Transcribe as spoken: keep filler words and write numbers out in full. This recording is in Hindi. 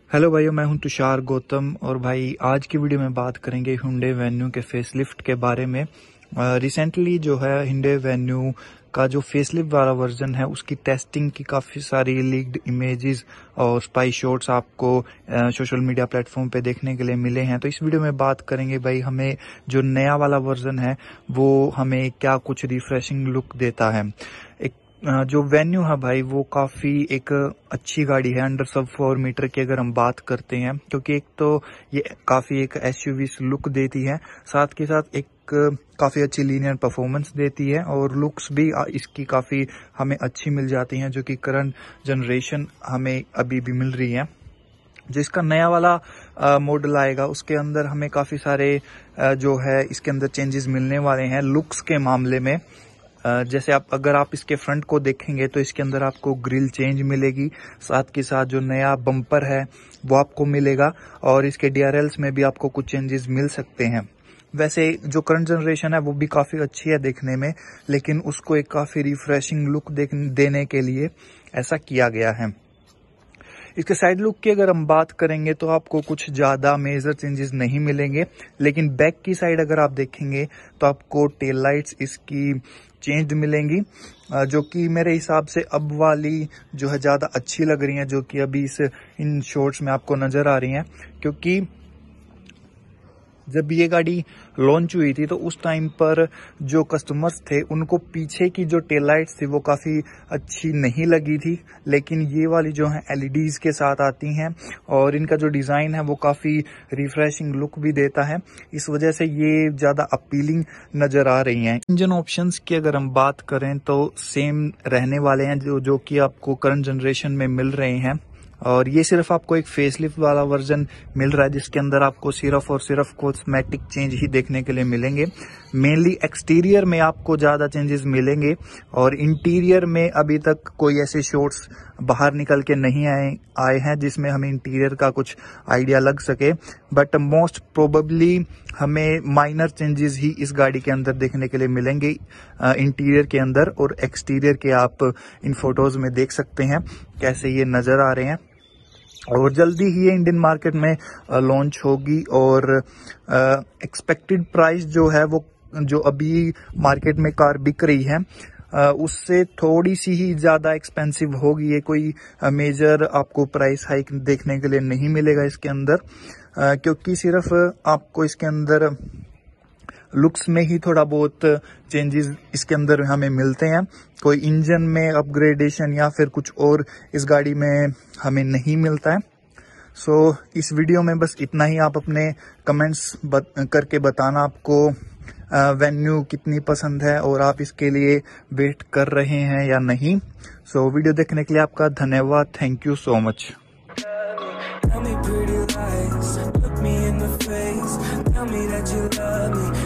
हेलो भाइयों, मैं हूं तुषार गौतम और भाई आज की वीडियो में बात करेंगे Hyundai Venue के फेसलिफ्ट के बारे में। रिसेंटली uh, जो है Hyundai Venue का जो फेसलिफ्ट वाला वर्जन है उसकी टेस्टिंग की काफ़ी सारी लीक्ड इमेजेस और स्पाई शॉट्स आपको सोशल मीडिया प्लेटफॉर्म पे देखने के लिए मिले हैं। तो इस वीडियो में बात करेंगे भाई हमें जो नया वाला वर्जन है वो हमें क्या कुछ रिफ्रेशिंग लुक देता है। एक जो वेन्यू है भाई वो काफ़ी एक अच्छी गाड़ी है अंडर सब फोर मीटर की अगर हम बात करते हैं, क्योंकि एक तो ये काफ़ी एक एसयूवी लुक देती है, साथ के साथ एक काफ़ी अच्छी लीनियर परफॉर्मेंस देती है और लुक्स भी इसकी काफ़ी हमें अच्छी मिल जाती हैं जो कि करंट जनरेशन हमें अभी भी मिल रही है। जिसका नया वाला मॉडल आएगा उसके अंदर हमें काफ़ी सारे आ, जो है इसके अंदर चेंजेस मिलने वाले हैं लुक्स के मामले में। Uh, जैसे आप अगर आप इसके फ्रंट को देखेंगे तो इसके अंदर आपको ग्रिल चेंज मिलेगी, साथ के साथ जो नया बम्पर है वो आपको मिलेगा और इसके डीआरएल्स में भी आपको कुछ चेंजेस मिल सकते हैं। वैसे जो करंट जनरेशन है वो भी काफ़ी अच्छी है देखने में, लेकिन उसको एक काफ़ी रिफ्रेशिंग लुक देने के लिए ऐसा किया गया है। इसके साइड लुक की अगर हम बात करेंगे तो आपको कुछ ज़्यादा मेजर चेंजेस नहीं मिलेंगे, लेकिन बैक की साइड अगर आप देखेंगे तो आपको टेल लाइट्स इसकी चेंज मिलेंगी जो कि मेरे हिसाब से अब वाली जो है ज़्यादा अच्छी लग रही हैं, जो कि अभी इस इन शॉट्स में आपको नज़र आ रही हैं। क्योंकि जब ये गाड़ी लॉन्च हुई थी तो उस टाइम पर जो कस्टमर्स थे उनको पीछे की जो टेल लाइट्स थी वो काफ़ी अच्छी नहीं लगी थी, लेकिन ये वाली जो है एलईडीज के साथ आती हैं और इनका जो डिज़ाइन है वो काफ़ी रिफ्रेशिंग लुक भी देता है, इस वजह से ये ज़्यादा अपीलिंग नज़र आ रही हैं। इंजन ऑप्शंस की अगर हम बात करें तो सेम रहने वाले हैं जो जो कि आपको करंट जनरेशन में मिल रहे हैं, और ये सिर्फ आपको एक फेसलिफ्ट वाला वर्जन मिल रहा है जिसके अंदर आपको सिर्फ और सिर्फ कॉस्मेटिक चेंज ही देखने के लिए मिलेंगे। मेनली एक्सटीरियर में आपको ज़्यादा चेंजेस मिलेंगे और इंटीरियर में अभी तक कोई ऐसे शॉट्स बाहर निकल के नहीं आए आए हैं जिसमें हमें इंटीरियर का कुछ आइडिया लग सके, बट मोस्ट प्रोबेबली हमें माइनर चेंजेस ही इस गाड़ी के अंदर देखने के लिए मिलेंगे इंटीरियर के अंदर, और एक्सटीरियर के आप इन फोटोज में देख सकते हैं कैसे ये नज़र आ रहे हैं। और जल्दी ही ये इंडियन मार्केट में लॉन्च होगी और एक्सपेक्टेड प्राइस जो है वो जो अभी मार्केट में कार बिक रही है Uh, उससे थोड़ी सी ही ज़्यादा एक्सपेंसिव होगी। ये कोई मेजर आपको प्राइस हाइक देखने के लिए नहीं मिलेगा इसके अंदर, uh, क्योंकि सिर्फ आपको इसके अंदर लुक्स में ही थोड़ा बहुत चेंजेस इसके अंदर हमें मिलते हैं। कोई इंजन में अपग्रेडेशन या फिर कुछ और इस गाड़ी में हमें नहीं मिलता है। सो so, इस वीडियो में बस इतना ही। आप अपने कमेंट्स बत, करके बताना आपको वेन्यू कितनी पसंद है और आप इसके लिए वेट कर रहे हैं या नहीं। सो so, वीडियो देखने के लिए आपका धन्यवाद। Thank you so much. Tell me pretty lies, look me in the face, tell me that you love me.